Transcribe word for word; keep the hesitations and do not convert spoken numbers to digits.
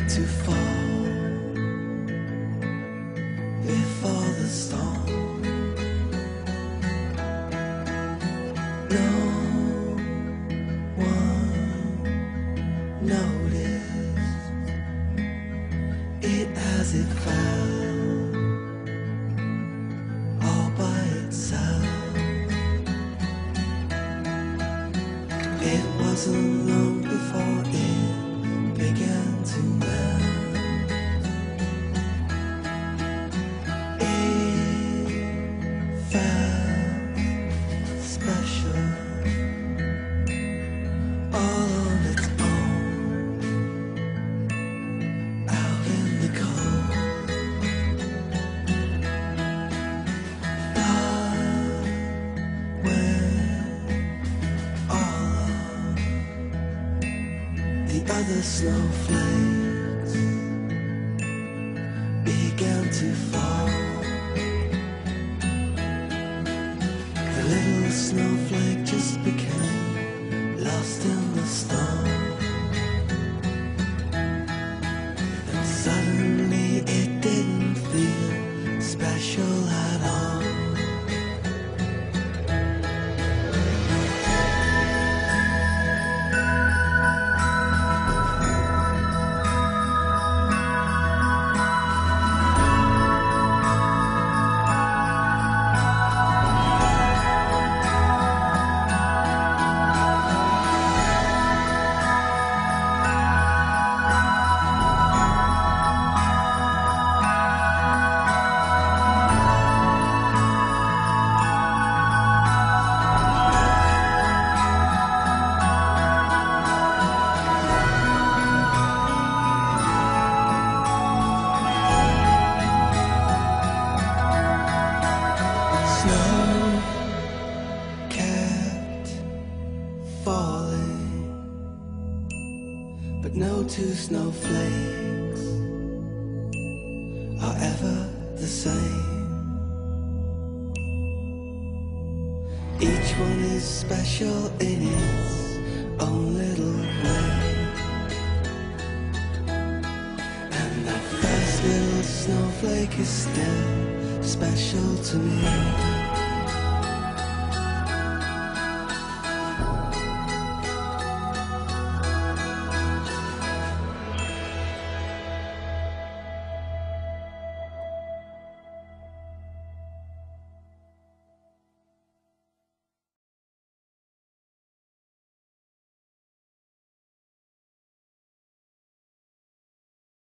to fall before the storm. No one noticed it as it fell all by itself. It wasn't long before it began to melt. It felt special, all on its own, out in the cold. But when all of the other snowflakes began to fall, the little snowflake just became lost in the storm. And suddenly it didn't feel special at all. Snow kept falling, but no two snowflakes are ever the same. Each one is special in its own little way. And that first little snowflake is still special to me.